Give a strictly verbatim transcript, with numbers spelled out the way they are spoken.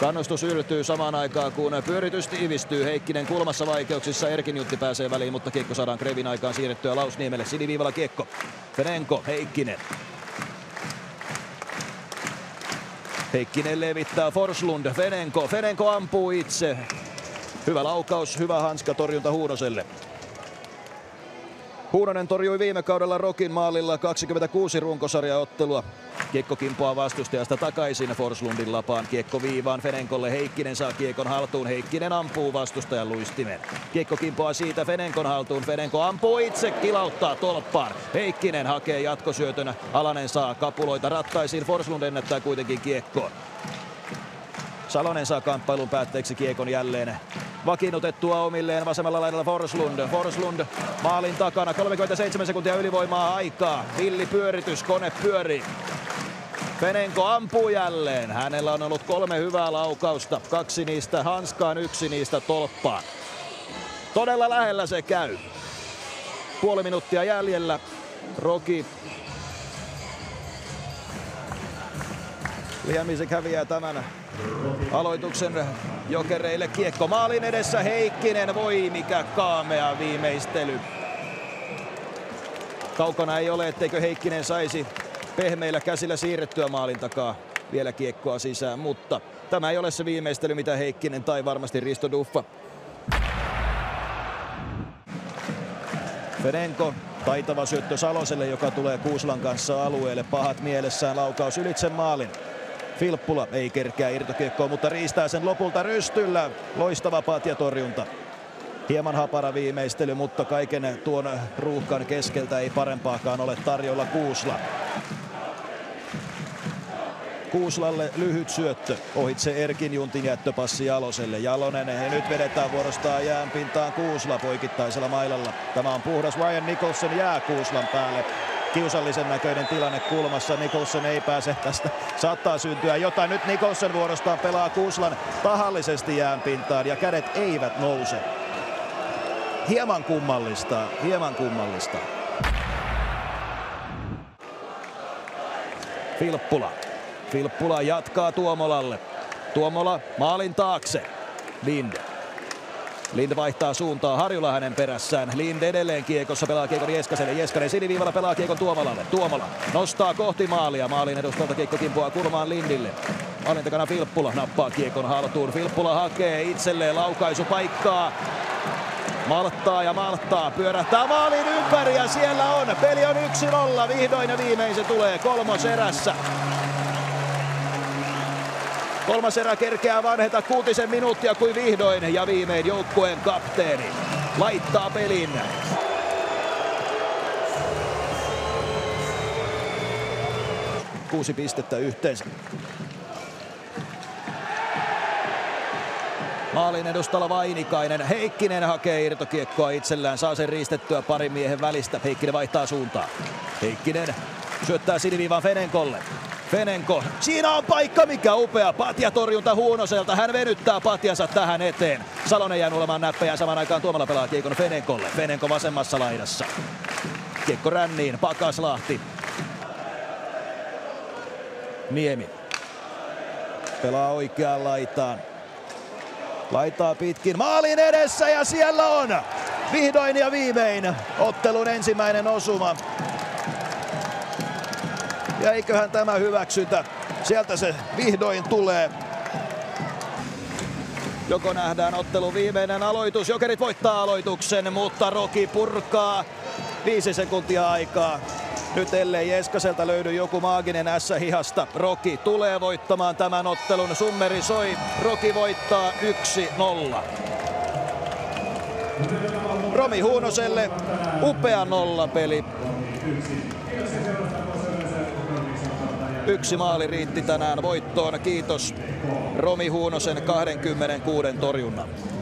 Kannustus yltyy samaan aikaan, kun pyöritys tiivistyy. Heikkinen kulmassa vaikeuksissa. Erkin Jutti pääsee väliin, mutta kiekko saadaan Krevin aikaan siirrettyä Lausniemelle. Siniviivalla kiekko. Fenenko, Heikkinen. Heikkinen levittää Forslund. Fenenko, Fenenko ampuu itse. Hyvä laukaus, hyvä hanska torjunta Huunoselle. Huunonen torjui viime kaudella Rokin maalilla kaksikymmentäkuusi runkosarjaottelua. Kiekko kimpoaa vastustajasta takaisin Forslundin lapaan. Kiekko viivaan Fenenkolle. Heikkinen saa kiekon haltuun. Heikkinen ampuu vastustajan luistimen. Kiekko kimpoaa siitä Fenenkon haltuun. Fenenko ampuu itse, kilauttaa tolppaan. Heikkinen hakee jatkosyötönä. Alanen saa kapuloita rattaisiin. Forslund ennättää kuitenkin kiekkoon. Salonen saa kamppailun päätteeksi kiekon jälleen vakiinnutettua omilleen vasemmalla laidalla Forslund. Forslund maalin takana, kolmekymmentäseitsemän sekuntia ylivoimaa aikaa. Villi pyöritys, kone pyörii. Fenenko ampuu jälleen. Hänellä on ollut kolme hyvää laukausta. Kaksi niistä hanskaan, yksi niistä tolppaan. Todella lähellä se käy. Puoli minuuttia jäljellä. Roki. Liamisek häviää tämän aloituksen Jokereille. Kiekko maalin edessä. Heikkinen, voi mikä kaamea viimeistely. Kaukana ei ole, etteikö Heikkinen saisi pehmeillä käsillä siirrettyä maalin takaa vielä kiekkoa sisään, mutta tämä ei ole se viimeistely, mitä Heikkinen tai varmasti Risto Duffa. Fenenko, taitava syöttö Saloselle, joka tulee Kuuslan kanssa alueelle. Pahat mielessään, laukaus ylitse maalin. Filppula ei kerkeä irtokiekkoon, mutta riistää sen lopulta rystyllä. Loistava patjatorjunta. Hieman hapara viimeistely, mutta kaiken tuon ruuhkan keskeltä ei parempaakaan ole tarjolla Kuusla. Kuuslalle lyhyt syöttö ohitse Erkin Juntin jättöpassi Jaloselle. Jalonen ja nyt vedetään vuorostaan jäänpintaan Kuusla poikittaisella mailalla. Tämä on puhdas. Ryan Nicholson jää Kuuslan päälle. Kiusallisen näköinen tilanne kulmassa. Nicholson ei pääse tästä. Saattaa syntyä jotain. Nyt Nicholson vuorostaan pelaa Kuuslan tahallisesti jäänpintaan ja kädet eivät nouse. Hieman kummallista, hieman kummallista. Filppula. Filppula jatkaa Tuomolalle. Tuomola maalin taakse. Lind. Lind vaihtaa suuntaa, Harjula hänen perässään. Lind edelleen kiekossa, pelaa kiekon Jeskaselle. Jeskanen siniviivalla pelaa kiekon Tuomolalle. Tuomola nostaa kohti maalia. Maalin edustalta kiekko kimpoaa kulmaan Lindille. Maalin takana Filppula nappaa kiekon haltuun. Filppula hakee itselleen laukaisupaikkaa. Malttaa ja malttaa, pyörähtää maalin ympäri ja siellä on. Peli on yksi nolla, vihdoin ja viimein se tulee kolmoserässä. Kolmas erä kerkeää vanheta kuutisen minuuttia kuin vihdoin ja viimein joukkueen kapteeni laittaa pelin. Kuusi pistettä yhteensä. Maalin edustalla Vainikainen. Heikkinen hakee irtokiekkoa itsellään. Saa sen riistettyä parin miehen välistä. Heikkinen vaihtaa suuntaa. Heikkinen syöttää siniviivaan Fenenkolle. Fenenko. Siinä on paikka, mikä upea patjatorjunta Huunoselta. Hän venyttää patjansa tähän eteen. Salonen jää olemaan näppejä. Samaan aikaan Tuomala pelaa kiekon Fenenkolle. Fenenko vasemmassa laidassa. Kiekko ränniin. Pakaslahti. Niemi. Pelaa oikeaan laitaan. Laitaa pitkin maalin edessä ja siellä on vihdoin ja viimein ottelun ensimmäinen osuma. Ja eiköhän tämä hyväksytä. Sieltä se vihdoin tulee. Joko nähdään ottelun viimeinen aloitus. Jokerit voittaa aloituksen, mutta Roki purkaa. Viisi sekuntia aikaa. Nyt ellei Jeskaselta löydy joku maaginen ässä hihasta, Roki tulee voittamaan tämän ottelun. Summeri soi, Roki voittaa yksi nolla. Romi Huunoselle upea nollapeli. Yksi maali riitti tänään voittoon. Kiitos Romi Huunosen kaksikymmentäkuusi torjunnan.